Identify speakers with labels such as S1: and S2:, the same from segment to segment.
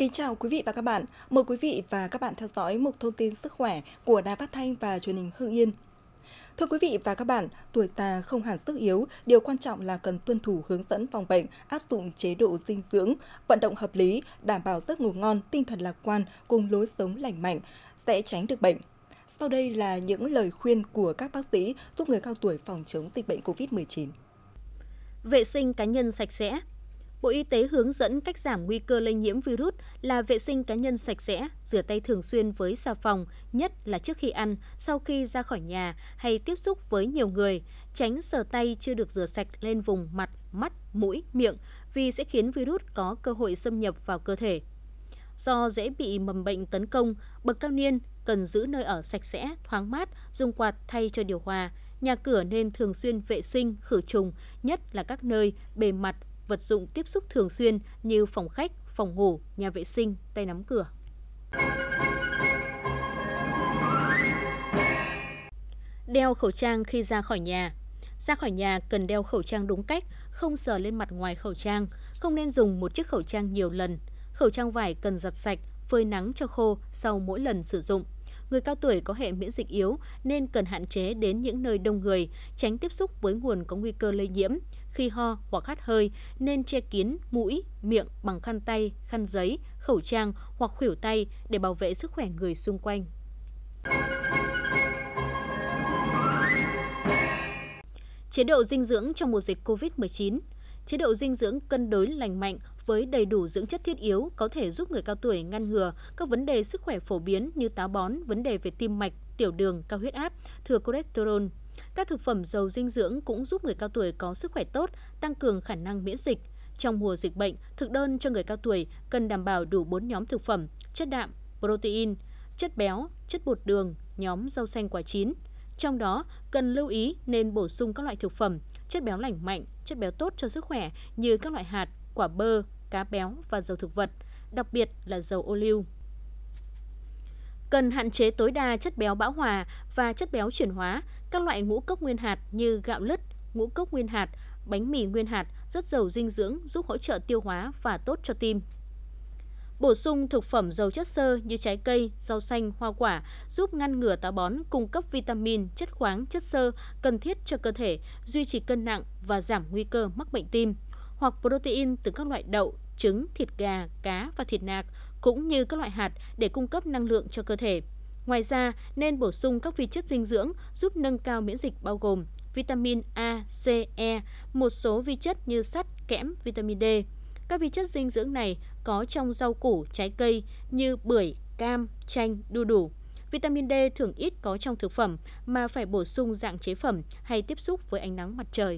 S1: Kính chào quý vị và các bạn. Mời quý vị và các bạn theo dõi mục thông tin sức khỏe của Đài Phát thanh và Truyền hình Hưng Yên. Thưa quý vị và các bạn, tuổi già không hẳn sức yếu, điều quan trọng là cần tuân thủ hướng dẫn phòng bệnh, áp dụng chế độ dinh dưỡng, vận động hợp lý, đảm bảo giấc ngủ ngon, tinh thần lạc quan cùng lối sống lành mạnh sẽ tránh được bệnh. Sau đây là những lời khuyên của các bác sĩ giúp người cao tuổi phòng chống dịch bệnh COVID-19.
S2: Vệ sinh cá nhân sạch sẽ. Bộ Y tế hướng dẫn cách giảm nguy cơ lây nhiễm virus là vệ sinh cá nhân sạch sẽ, rửa tay thường xuyên với xà phòng, nhất là trước khi ăn, sau khi ra khỏi nhà hay tiếp xúc với nhiều người, tránh sờ tay chưa được rửa sạch lên vùng mặt, mắt, mũi, miệng vì sẽ khiến virus có cơ hội xâm nhập vào cơ thể. Do dễ bị mầm bệnh tấn công, bậc cao niên cần giữ nơi ở sạch sẽ, thoáng mát, dùng quạt thay cho điều hòa. Nhà cửa nên thường xuyên vệ sinh, khử trùng, nhất là các nơi, bề mặt, vật dụng tiếp xúc thường xuyên như phòng khách, phòng ngủ, nhà vệ sinh, tay nắm cửa. Đeo khẩu trang khi ra khỏi nhà. Ra khỏi nhà cần đeo khẩu trang đúng cách, không sờ lên mặt ngoài khẩu trang, không nên dùng một chiếc khẩu trang nhiều lần. Khẩu trang vải cần giặt sạch, phơi nắng cho khô sau mỗi lần sử dụng. Người cao tuổi có hệ miễn dịch yếu nên cần hạn chế đến những nơi đông người, tránh tiếp xúc với nguồn có nguy cơ lây nhiễm. Khi ho hoặc hắt hơi nên che kín mũi, miệng bằng khăn tay, khăn giấy, khẩu trang hoặc khuỷu tay để bảo vệ sức khỏe người xung quanh. Chế độ dinh dưỡng trong mùa dịch COVID-19. Chế độ dinh dưỡng cân đối lành mạnh với đầy đủ dưỡng chất thiết yếu có thể giúp người cao tuổi ngăn ngừa các vấn đề sức khỏe phổ biến như táo bón, vấn đề về tim mạch, tiểu đường, cao huyết áp, thừa cholesterol. Các thực phẩm giàu dinh dưỡng cũng giúp người cao tuổi có sức khỏe tốt, tăng cường khả năng miễn dịch. Trong mùa dịch bệnh, thực đơn cho người cao tuổi cần đảm bảo đủ 4 nhóm thực phẩm: chất đạm, protein, chất béo, chất bột đường, nhóm rau xanh quả chín. Trong đó, cần lưu ý nên bổ sung các loại thực phẩm, chất béo lành mạnh, chất béo tốt cho sức khỏe như các loại hạt, quả bơ, cá béo và dầu thực vật, đặc biệt là dầu ô liu. Cần hạn chế tối đa chất béo bão hòa và chất béo chuyển hóa. Các loại ngũ cốc nguyên hạt như gạo lứt, ngũ cốc nguyên hạt, bánh mì nguyên hạt rất giàu dinh dưỡng, giúp hỗ trợ tiêu hóa và tốt cho tim. Bổ sung thực phẩm giàu chất xơ như trái cây, rau xanh, hoa quả giúp ngăn ngừa táo bón, cung cấp vitamin, chất khoáng, chất xơ cần thiết cho cơ thể, duy trì cân nặng và giảm nguy cơ mắc bệnh tim. Hoặc protein từ các loại đậu, trứng, thịt gà, cá và thịt nạc cũng như các loại hạt để cung cấp năng lượng cho cơ thể. Ngoài ra, nên bổ sung các vi chất dinh dưỡng giúp nâng cao miễn dịch bao gồm vitamin A, C, E, một số vi chất như sắt, kẽm, vitamin D. Các vi chất dinh dưỡng này có trong rau củ, trái cây như bưởi, cam, chanh, đu đủ. Vitamin D thường ít có trong thực phẩm mà phải bổ sung dạng chế phẩm hay tiếp xúc với ánh nắng mặt trời.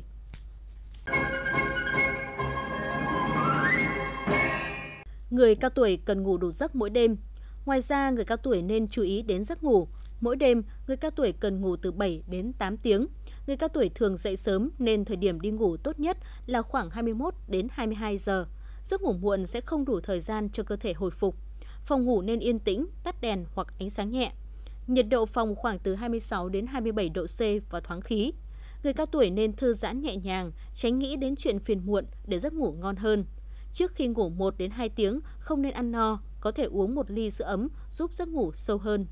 S2: Người cao tuổi cần ngủ đủ giấc mỗi đêm. Ngoài ra, người cao tuổi nên chú ý đến giấc ngủ. Mỗi đêm, người cao tuổi cần ngủ từ 7 đến 8 tiếng. Người cao tuổi thường dậy sớm nên thời điểm đi ngủ tốt nhất là khoảng 21 đến 22 giờ. Giấc ngủ muộn sẽ không đủ thời gian cho cơ thể hồi phục. Phòng ngủ nên yên tĩnh, tắt đèn hoặc ánh sáng nhẹ. Nhiệt độ phòng khoảng từ 26 đến 27 độ C và thoáng khí. Người cao tuổi nên thư giãn nhẹ nhàng, tránh nghĩ đến chuyện phiền muộn để giấc ngủ ngon hơn. Trước khi ngủ 1 đến 2 tiếng, không nên ăn no, có thể uống một ly sữa ấm giúp giấc ngủ sâu hơn.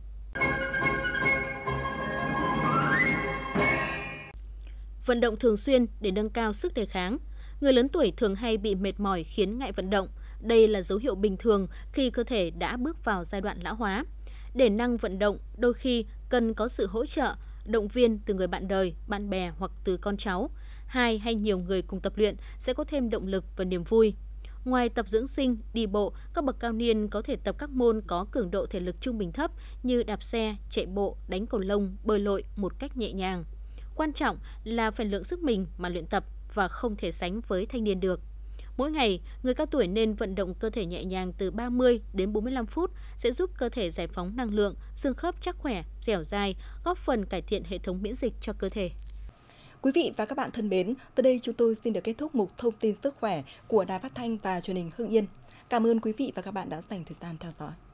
S2: Vận động thường xuyên để nâng cao sức đề kháng. Người lớn tuổi thường hay bị mệt mỏi khiến ngại vận động. Đây là dấu hiệu bình thường khi cơ thể đã bước vào giai đoạn lão hóa. Để năng vận động, đôi khi cần có sự hỗ trợ, động viên từ người bạn đời, bạn bè hoặc từ con cháu. 2 hay nhiều người cùng tập luyện sẽ có thêm động lực và niềm vui. Ngoài tập dưỡng sinh, đi bộ, các bậc cao niên có thể tập các môn có cường độ thể lực trung bình thấp như đạp xe, chạy bộ, đánh cầu lông, bơi lội một cách nhẹ nhàng. Quan trọng là phải lượng sức mình mà luyện tập và không thể sánh với thanh niên được. Mỗi ngày, người cao tuổi nên vận động cơ thể nhẹ nhàng từ 30 đến 45 phút sẽ giúp cơ thể giải phóng năng lượng, xương khớp chắc khỏe, dẻo dai, góp phần cải thiện hệ thống miễn dịch cho cơ thể.
S1: Quý vị và các bạn thân mến, tới đây chúng tôi xin được kết thúc mục thông tin sức khỏe của Đài Phát thanh và Truyền hình Hưng Yên. Cảm ơn quý vị và các bạn đã dành thời gian theo dõi.